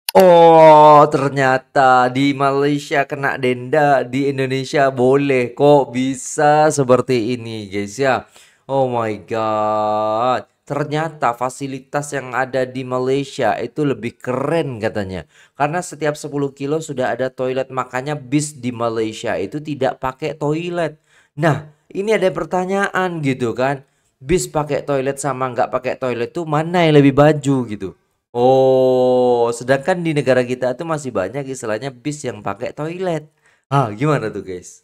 Oh, ternyata di Malaysia kena denda, di Indonesia boleh. Kok bisa seperti ini, guys ya? Oh my god. Ternyata fasilitas yang ada di Malaysia itu lebih keren katanya. Karena setiap 10 kilo sudah ada toilet, makanya bis di Malaysia itu tidak pakai toilet. Nah, ini ada pertanyaan gitu kan. Bis pakai toilet sama nggak pakai toilet tuh mana yang lebih baju gitu. Oh, sedangkan di negara kita tuh masih banyak istilahnya bis yang pakai toilet. Ah, gimana tuh, guys?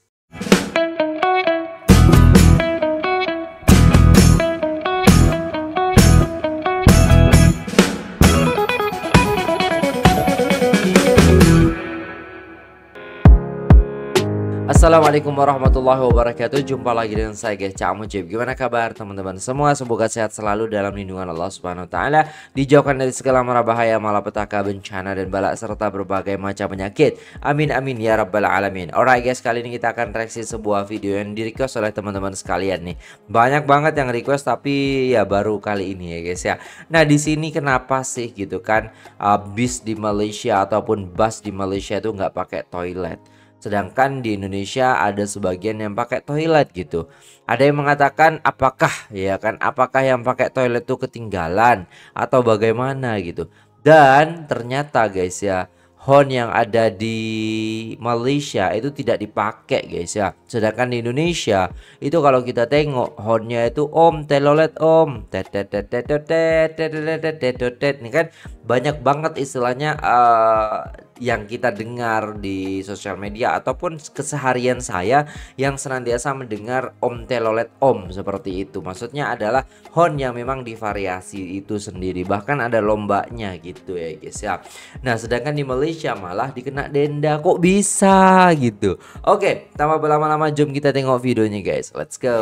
Assalamualaikum warahmatullahi wabarakatuh. Jumpa lagi dengan saya guys, Cak Mujib. Gimana kabar teman-teman semua? Semoga sehat selalu dalam lindungan Allah Subhanahu wa taala, dijauhkan dari segala mara bahaya, malapetaka, bencana dan balak serta berbagai macam penyakit. Amin amin ya rabbal alamin. Alright guys, kali ini kita akan reaksi sebuah video yang di-request oleh teman-teman sekalian nih. Banyak banget yang request tapi ya baru kali ini ya guys ya. Nah, di sini kenapa sih gitu kan bis di Malaysia ataupun bus di Malaysia itu nggak pakai toilet? Sedangkan di Indonesia ada sebagian yang pakai toilet gitu. Ada yang mengatakan apakah ya kan, apakah yang pakai toilet itu ketinggalan atau bagaimana gitu. Dan ternyata guys ya, horn yang ada di Malaysia itu tidak dipakai guys ya. Sedangkan di Indonesia itu kalau kita tengok hornnya itu om telolet om tet tet tet tet tet tet tet tet tet tet tet tet. Ini kan banyak banget istilahnya yang kita dengar di sosial media ataupun keseharian saya yang senantiasa mendengar om telolet om seperti itu. Maksudnya adalah horn yang memang divariasi itu sendiri, bahkan ada lombanya gitu ya guys ya. Nah, sedangkan di Malaysia malah dikena denda. Kok bisa gitu? Oke, tanpa berlama-lama jom kita tengok videonya guys. Let's go.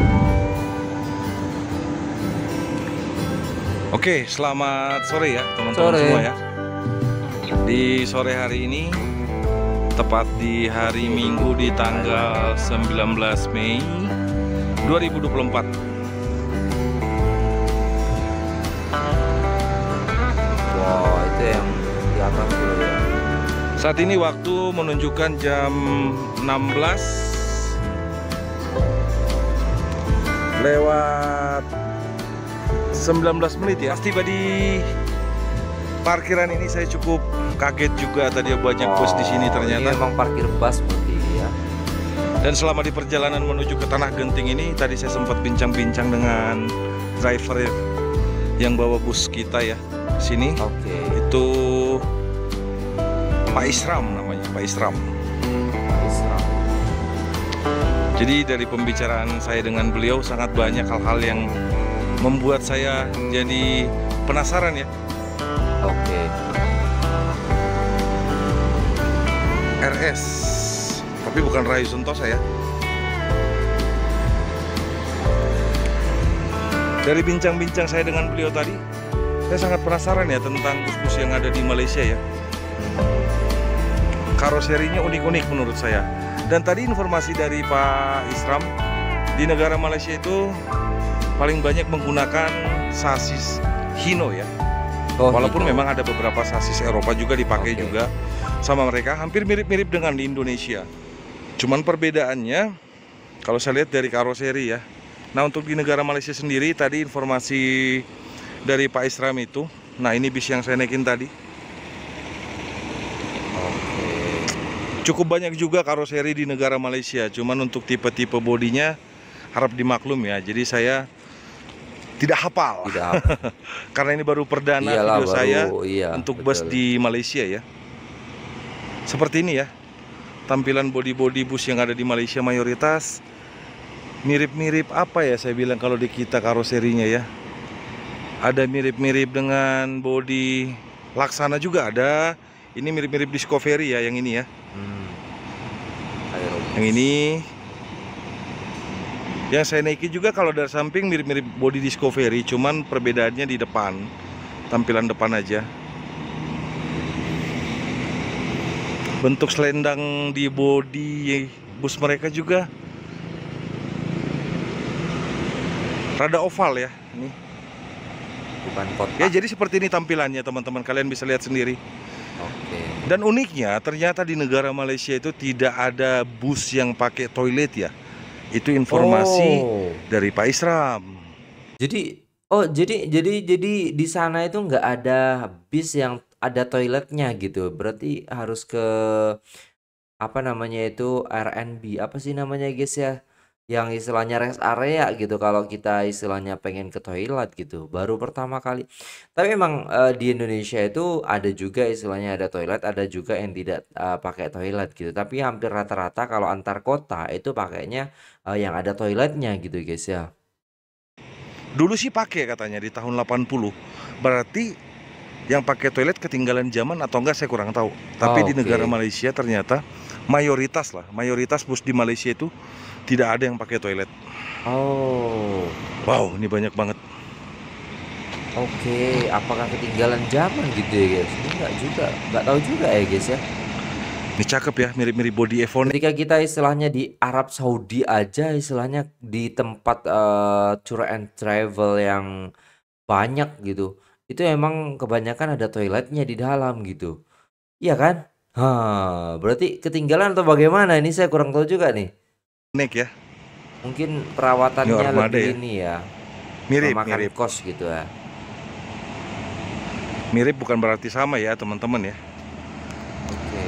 Oke, selamat sore ya teman-teman Sore. semua ya. Di sore hari ini, tepat di hari Minggu di tanggal 19 Mei 2024. Wow, itu yang di atas dulu ya. Saat ini waktu menunjukkan jam 16 lewat 19 menit ya. Pas tiba di parkiran ini saya cukup kaget juga, tadi banyak bus di sini Ini ternyata. memang parkir bus seperti ya. Dan selama di perjalanan menuju ke Tanah Genting ini, tadi saya sempat bincang-bincang dengan driver yang bawa bus kita ya sini. Oke. Itu Pak Isram namanya, Pak Isram. Islam. Jadi dari pembicaraan saya dengan beliau sangat banyak hal-hal yang membuat saya jadi penasaran ya. Oke. RS, tapi bukan Rayu Sentosa ya. Dari bincang-bincang saya dengan beliau tadi, saya sangat penasaran ya tentang bus-bus yang ada di Malaysia ya. Karoserinya unik-unik menurut saya. Dan tadi informasi dari Pak Isram, di negara Malaysia itu paling banyak menggunakan sasis Hino ya. Oh, Walaupun gitu. memang ada beberapa sasis Eropa juga dipakai Oke. juga sama mereka, hampir mirip-mirip dengan di Indonesia. Cuman perbedaannya kalau saya lihat dari karoseri ya. Nah, untuk di negara Malaysia sendiri tadi informasi dari Pak Isram itu, nah ini bis yang saya naikin tadi. Oke. Cukup banyak juga karoseri di negara Malaysia, cuman untuk tipe-tipe bodinya harap dimaklum ya. Jadi saya tidak hafal. Tidak apa. Karena ini baru perdana Iyalah, video saya iya, untuk bus betul. di Malaysia ya. Seperti ini ya, tampilan bodi-bodi bus yang ada di Malaysia mayoritas mirip-mirip apa ya saya bilang kalau di kita karoserinya ya. Ada mirip-mirip dengan bodi Laksana juga ada. Ini mirip-mirip Discovery ya yang ini ya. Aero. Yang ini yang saya naikin juga kalau dari samping mirip-mirip bodi Discovery, cuman perbedaannya di depan, tampilan depan aja. Bentuk selendang di bodi bus mereka juga rada oval ya ini. Bukan kotak. Ya jadi seperti ini tampilannya teman-teman, kalian bisa lihat sendiri. Oke. Dan uniknya ternyata di negara Malaysia itu tidak ada bus yang pakai toilet ya. Itu informasi Oh. dari Pak Isram. Jadi jadi di sana itu nggak ada bis yang ada toiletnya gitu. Berarti harus ke apa namanya itu RNB apa sih namanya guys ya? Yang istilahnya rest area gitu kalau kita istilahnya pengen ke toilet gitu. Baru pertama kali. Tapi emang di Indonesia itu ada juga istilahnya ada toilet, ada juga yang tidak pakai toilet gitu. Tapi hampir rata-rata kalau antar kota itu pakainya yang ada toiletnya gitu guys ya. Dulu sih pakai katanya di tahun 80. Berarti yang pakai toilet ketinggalan zaman atau enggak saya kurang tahu. Tapi di negara Oke. Malaysia ternyata mayoritas bus di Malaysia itu tidak ada yang pakai toilet. Oh, Wow, ini banyak banget. oke. Apakah ketinggalan zaman gitu ya, guys? Ini enggak juga, nggak tahu juga ya, guys ya. Ini cakep ya, mirip-mirip body Evonik. Ketika kita istilahnya di Arab Saudi aja, istilahnya di tempat tour and travel yang banyak gitu, itu emang kebanyakan ada toiletnya di dalam gitu. Iya kan? Berarti ketinggalan atau bagaimana? Ini saya kurang tahu juga nih. Nek ya, Mungkin New perawatannya Armada lebih ya. ini ya, memakan Mirip. kos gitu ya. Mirip bukan berarti sama ya, teman-teman ya. Oke.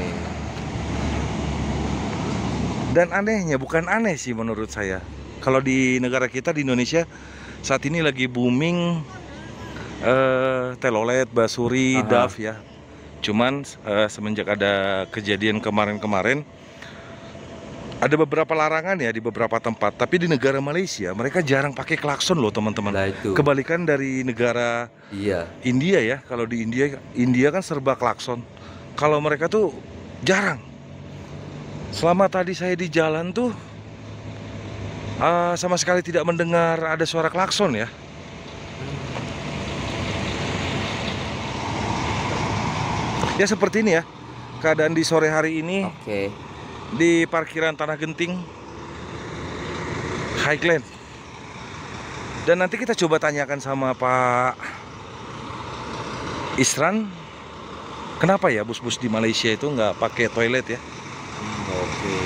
Dan anehnya, bukan aneh sih menurut saya. Kalau di negara kita di Indonesia saat ini lagi booming telolet, basuri, Aha. daf ya. Cuman semenjak ada kejadian kemarin-kemarin ada beberapa larangan ya di beberapa tempat. Tapi di negara Malaysia mereka jarang pakai klakson loh teman-teman. Lah itu. Kebalikan dari negara Iya. India ya. Kalau di India kan serba klakson. Kalau mereka tuh jarang. Selama tadi saya di jalan tuh sama sekali tidak mendengar ada suara klakson ya. Ya seperti ini ya keadaan di sore hari ini Oke. di parkiran Tanah Genting Highland. Dan nanti kita coba tanyakan sama Pak Isran, kenapa ya bus-bus di Malaysia itu nggak pakai toilet ya? Oke.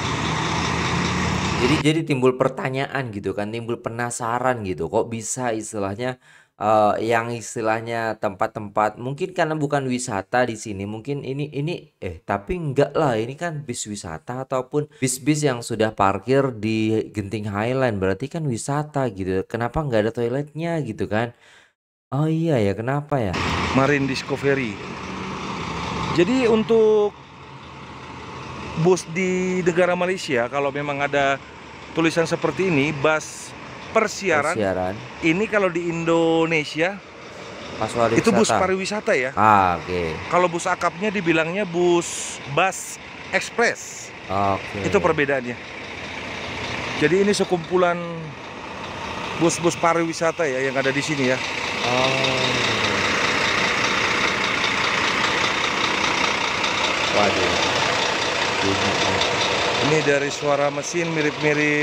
Jadi timbul pertanyaan gitu kan, timbul penasaran gitu, kok bisa istilahnya yang istilahnya tempat-tempat mungkin karena bukan wisata di sini, mungkin ini tapi enggak lah, ini kan bis wisata ataupun bis-bis yang sudah parkir di Genting Highland, berarti kan wisata gitu. Kenapa nggak ada toiletnya gitu kan? Oh iya ya, kenapa ya? Marine Discovery. Jadi untuk bus di negara Malaysia kalau memang ada tulisan seperti ini, bus persiaran, Persiaran, ini kalau di Indonesia pas itu bus pariwisata. pariwisata ya. Oke. Kalau bus akapnya dibilangnya bus express. Oke. Itu perbedaannya. Jadi ini sekumpulan bus-bus pariwisata ya yang ada di sini ya. Oh. Waduh. Bunyi nih. Ini dari suara mesin mirip-mirip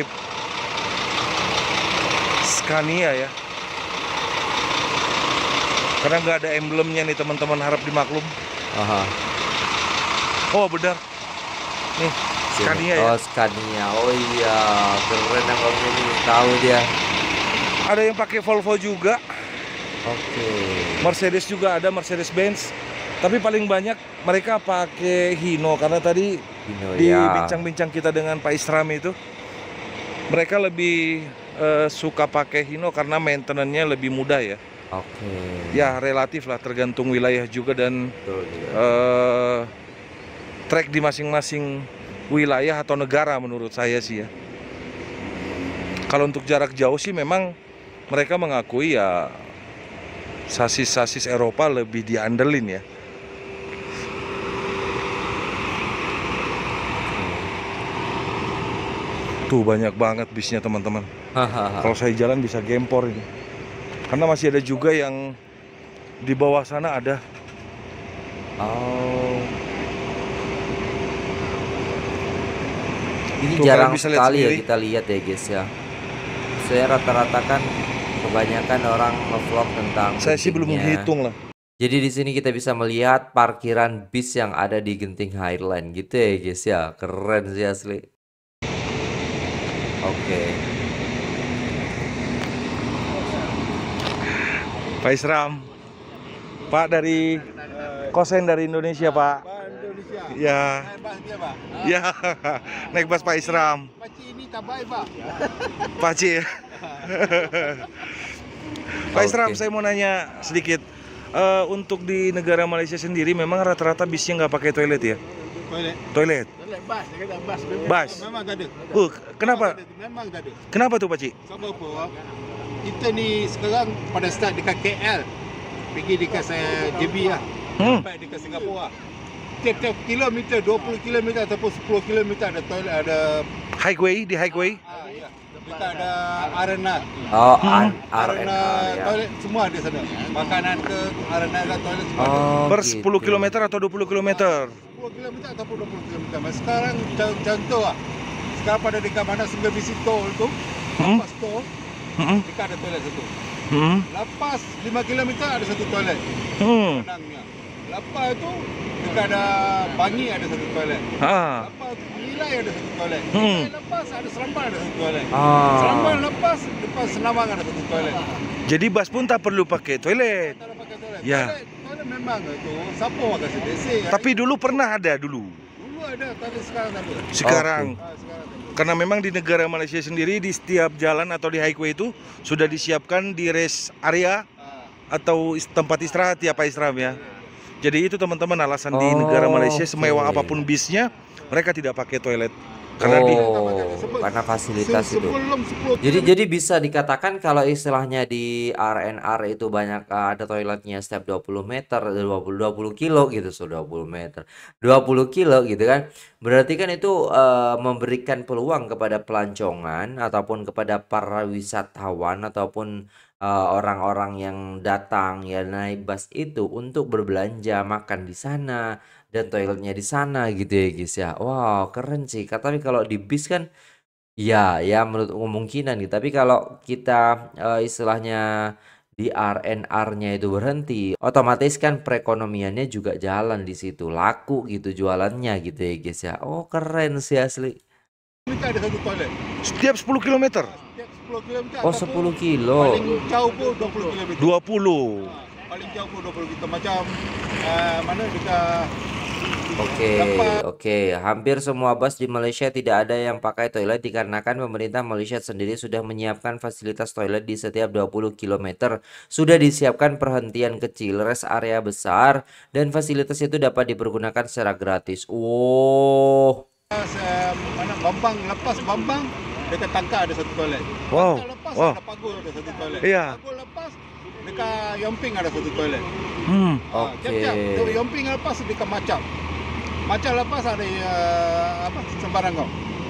Scania ya. Karena nggak ada emblemnya nih teman-teman, harap dimaklum. Aha. Oh benar. Nih Scania ya. Oh, Scania. Oh iya, keren yang kamu ini tahu dia. Ada yang pakai Volvo juga. Oke. Mercedes juga ada, Mercedes Benz. Tapi paling banyak mereka pakai Hino karena tadi Dino di ya. bincang-bincang kita dengan Pak Isram itu mereka lebih suka pakai Hino karena maintenance-nya lebih mudah ya. Oke. Ya relatif lah, tergantung wilayah juga dan Betul juga. trek di masing-masing wilayah atau negara menurut saya sih ya. Kalau untuk jarak jauh sih memang mereka mengakui ya sasis-sasis Eropa lebih diandelin ya. Tuh banyak banget bisnya teman-teman. Hahaha. Kalau saya jalan bisa gempor ini. Karena masih ada juga yang di bawah sana ada. Oh. Ini Tuh, jarang kalian bisa lihat sekali ya sendiri. kita lihat ya guys ya. Saya rata-rata kan kebanyakan orang nge-vlog tentang Saya sih belum gentingnya. menghitung lah. Jadi di sini kita bisa melihat parkiran bis yang ada di Genting Highland gitu ya guys ya. Keren sih asli. Oke. Pak Isram, Pak dari Kosen dari Indonesia, Pak. Indonesia. Ya, Naik bas dia, Pak. ya, naik bas Pak Isram, Pakcik ini tak baik, Pak. Pak Ci. Pak Isram, Oke. saya mau nanya sedikit. Untuk di negara Malaysia sendiri, memang rata-rata bisnya nggak pakai toilet ya? Toilet. Toilet. Toilet bas, dia kata bas. Bas. Memang tak ada. Kenapa? Memang tak ada. Kenapa tuh, Pak Ci? Sebab apa? Kita ni sekarang pada start dekat KL. Pergi dekat saya JB lah. Sampai dekat Singapura. Tiap-tiap kilometer, 20 kilometer ataupun 10 kilometer ada toilet, ada Highway, di highway? ya. Dekat ada arena. Oh, Arena RNR ya. toilet semua ada sana. Makanan ke arena ke toilet semua ada. Oh, Per gitu. 10 km atau 20 km? 10 km ataupun 20 km. Sekarang contoh lah. Sekarang pada dekat mana Sungai Bisi Tol tu, lepas tol, Hmm. dekat ada toilet satu. Hmm. Lepas 5 km ada satu toilet. Hmm. Menangnya. Lepas tu dekat ada Bangi ada satu toilet. Ah. Lepas tu Nilai ada satu toilet. Hmm. Nilai lepas ada Seremban ada satu toilet. Ah. Seremban lepas Senamang ada satu toilet. Jadi bas pun tak perlu pakai toilet. Tak ada pakai toilet. Ya. Toilet memang tu siapa makan sedesi. Tapi dulu pernah ada dulu. Dulu ada, tapi sekarang tak ada. Sekarang Sekarang tak ada. karena memang di negara Malaysia sendiri di setiap jalan atau di highway itu sudah disiapkan di rest area atau tempat istirahat ya Pak Isram ya. Jadi itu teman-teman alasan di negara Malaysia semewah Oke. apapun bisnya mereka tidak pakai toilet karena di Karena fasilitas itu. Sebelum 10 Jadi bisa dikatakan kalau istilahnya di RNR itu banyak ada toiletnya setiap 20 meter, 20 kilo gitu, so 20 meter, 20 kilo gitu kan. Berarti kan itu memberikan peluang kepada pelancongan ataupun kepada para wisatawan ataupun orang-orang yang datang ya naik bus itu untuk berbelanja, makan di sana dan toiletnya di sana gitu ya guys ya. Wow, keren sih. Tapi kalau di bis kan ya, ya menurut kemungkinan gitu. Tapi kalau kita istilahnya di RNR-nya itu berhenti, otomatis kan perekonomiannya juga jalan di situ, laku gitu jualannya gitu ya guys ya. Oh keren sih asli. kilometer ada satu toilet. setiap 10 km. Setiap 10 km Oh ataupun 10 kilo. paling jauh pun 20 km. 20. Paling jauh pun 20 km. Macam mana dekat Oke. Hampir semua bus di Malaysia tidak ada yang pakai toilet dikarenakan pemerintah Malaysia sendiri sudah menyiapkan fasilitas toilet di setiap 20 km. Sudah disiapkan perhentian kecil, rest area besar, dan fasilitas itu dapat dipergunakan secara gratis. Wow. mana Bambang, lepas Bambang dekat Tangka ada satu toilet. Wow. Tangka lepas Wow. ada Pagul ada satu toilet. Iya. Pagul lepas dekat Yomping ada satu toilet. Oke. Tiap-tiap Yomping lepas dekat Macam. Macam lepas ada sembarang kau.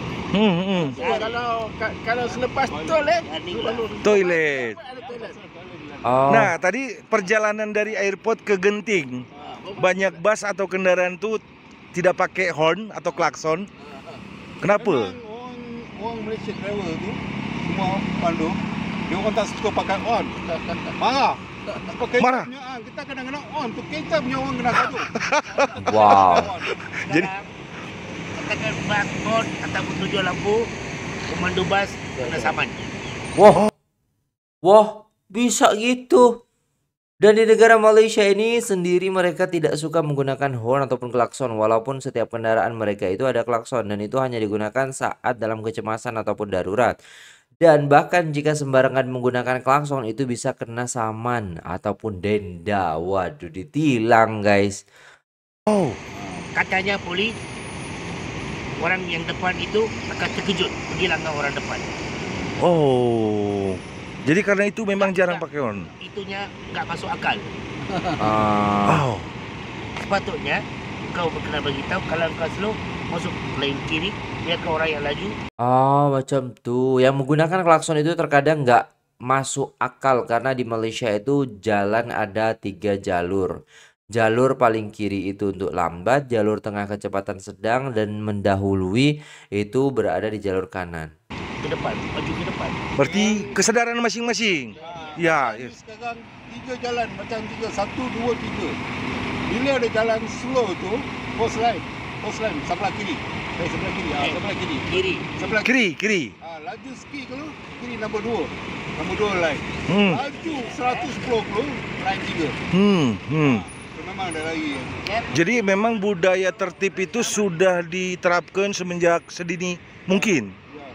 Kalau selepas toilet Toilet. ada toilet. Oh. Nah, tadi perjalanan dari airport ke Genting, banyak bus atau kendaraan tuh tidak pakai horn atau klakson. Kenapa? Memang orang Malaysia driver tu semua pandu dia orang tak suka pakai on. Marah. Pakai Marah? kita kadang-kadang on tu kereta punya orang kena gaduh. Wow. Jadi katakan bas on ataupun tujuan lampu pemandu bas kena saman. Wah, bisa gitu. Dan di negara Malaysia ini sendiri mereka tidak suka menggunakan horn ataupun klakson walaupun setiap kendaraan mereka itu ada klakson dan itu hanya digunakan saat dalam kecemasan ataupun darurat. Dan bahkan jika sembarangan menggunakan klakson itu bisa kena saman ataupun denda. Waduh, ditilang guys. Katanya polis orang yang depan itu akan terkejut pergi langgar orang depan. jadi karena itu memang jarang pakai horn. Itunya nggak masuk akal. Ah, Sepatutnya kau berkenan beritahu kalau kau slow masuk lane kiri biarkan orang yang laju. oh, macam tuh. Yang menggunakan klakson itu terkadang nggak masuk akal karena di Malaysia itu jalan ada 3 jalur. Jalur paling kiri itu untuk lambat, jalur tengah kecepatan sedang, dan mendahului itu berada di jalur kanan. ke depan, maju ke depan. Berarti kesadaran masing-masing. Ya, Ini sekarang 3 jalan macam 3, 1, 2, 3. Bila ada jalan slow tu, post line sebelah kiri. Sebelah kiri. Sebelah kiri. Kiri. Sebelah kiri. laju sikit kalau kiri nombor 2. Nombor 2 line. Laju 110 line 3. Memang ada lagi. Jadi memang budaya tertib itu sudah diterapkan semenjak sedini mungkin.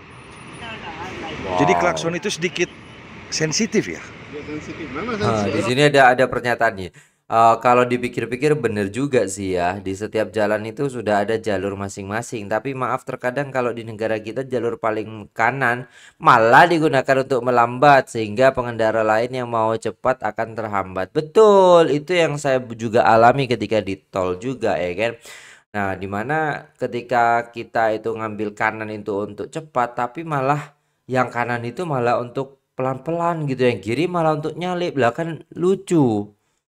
Jadi klakson itu sedikit sensitif ya. Dia sensitif. Memang Di sensitif. sini ada pernyataannya. Kalau dipikir-pikir bener juga sih ya, di setiap jalan itu sudah ada jalur masing-masing. Tapi maaf, terkadang kalau di negara kita jalur paling kanan malah digunakan untuk melambat, sehingga pengendara lain yang mau cepat akan terhambat. Betul, itu yang saya juga alami ketika di tol juga ya kan. Nah, dimana ketika kita itu ngambil kanan itu untuk cepat, tapi malah yang kanan itu malah untuk pelan-pelan gitu, yang kiri malah untuk nyalip lah, kan lucu.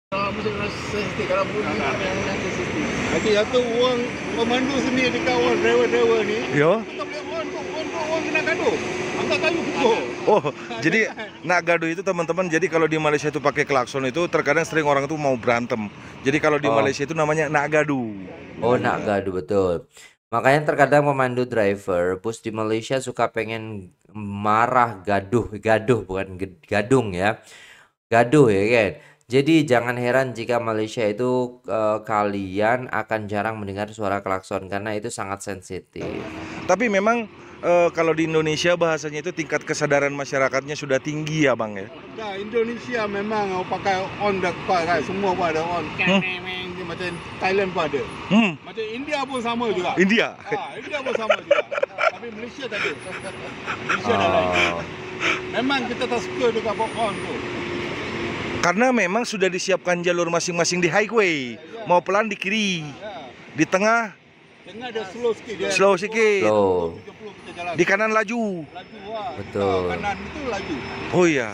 Kalau bunyi yang sensitif. Nanti jatuh uang pemandu sendiri dekat orang driver ni. Yo. Kita boleh orang kena gaduh. Angkat kayu pukul. Oh, jadi nak gaduh itu teman-teman. Jadi kalau di Malaysia itu pakai klakson itu terkadang sering orang itu mau berantem. Jadi kalau di Malaysia itu namanya nak gaduh. Oh, nak gaduh, betul. Makanya terkadang pemandu driver bus di Malaysia suka pengen marah, gaduh bukan gadung ya. Gaduh ya kan. Jadi jangan heran jika Malaysia itu kalian akan jarang mendengar suara klakson karena itu sangat sensitif. Tapi memang kalau di Indonesia bahasanya itu tingkat kesadaran masyarakatnya sudah tinggi ya Bang ya. Dah Indonesia memang pakai on dah kan, semua pun ada on. Macam Thailand pun ada. Macam India pun sama juga. India. India pun sama juga. Tapi Malaysia tak ada. Malaysia dah lain. Memang kita tak suka dekat on tu. Karena memang sudah disiapkan jalur masing-masing di highway. Mau pelan di kiri. Di tengah ada slow sikit dia. slow sikit. Slow. 30 kita jalan. Di kanan laju. Laju Betul. Kanan itu laju. Oh iya.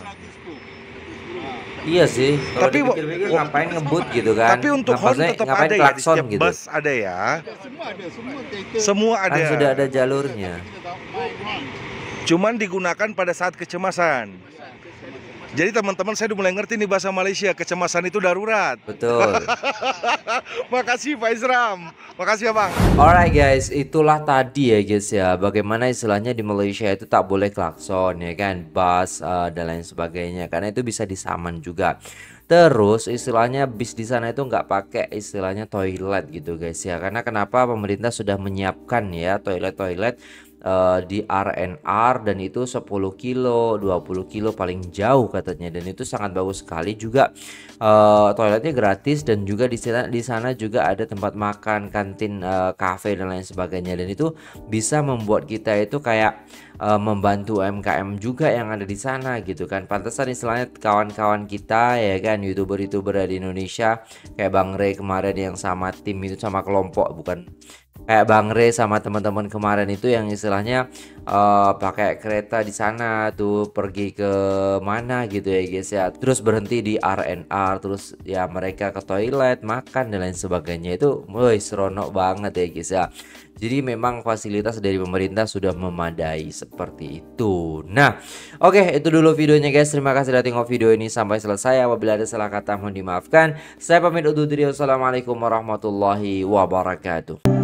110. Iya sih. Kalau Tapi dipikir-pikir ngapain ngebut gitu kan? Tapi untuk horn Maksudnya tetap ngapain ada ya di klakson setiap gitu? bus ada ya. Semua ada, semua kereta. Semua Kan ada. sudah ada jalurnya. Kita tahu main. Cuman digunakan pada saat kecemasan. Jadi teman-teman saya udah mulai ngerti nih bahasa Malaysia, kecemasan itu darurat. Betul. Makasih Pak Isram. Makasih ya Bang. Alright guys, itulah tadi ya guys ya, bagaimana istilahnya di Malaysia itu tak boleh klakson ya kan, bus dan lain sebagainya, karena itu bisa disaman juga. Terus istilahnya bis di sana itu nggak pakai istilahnya toilet gitu guys ya, karena kenapa, pemerintah sudah menyiapkan ya toilet-toilet di R&R, dan itu 10 kilo 20 kilo paling jauh katanya, dan itu sangat bagus sekali juga. Toiletnya gratis, dan juga di sana juga ada tempat makan, kantin, kafe dan lain sebagainya, dan itu bisa membuat kita itu kayak membantu UMKM juga yang ada di sana gitu kan. Pantesan istilahnya kawan-kawan kita ya kan, youtuber-youtuber di Indonesia kayak Bang Ray kemarin yang sama tim itu, sama kelompok, bukan kayak Bang Ray sama teman-teman kemarin itu yang istilahnya pakai kereta di sana tuh, pergi ke mana gitu ya guys ya, terus berhenti di R&R, terus ya mereka ke toilet, makan dan lain sebagainya. Itu woi seronok banget ya guys ya. Jadi memang fasilitas dari pemerintah sudah memadai seperti itu. Nah, oke, itu dulu videonya guys. Terima kasih sudah tengok video ini sampai selesai. Apabila ada salah kata mohon dimaafkan. Saya pamit undur diri. Wassalamualaikum warahmatullahi wabarakatuh.